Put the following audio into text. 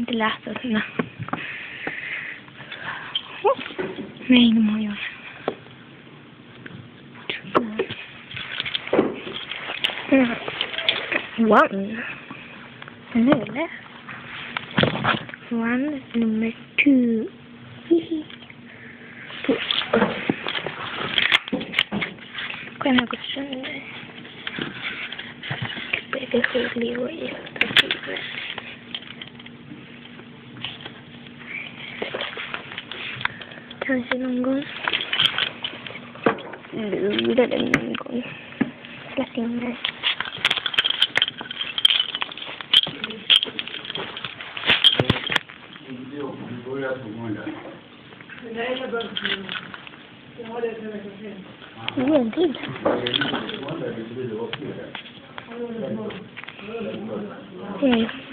inte läsa sådana. Nej, de har jag. One. Eller? One, nummer 2. Kan jag gå sönder? Det är skitlig och jättefint. Kanske någon gång. Lura den någon gång. Släpp in mig. En till. Nej.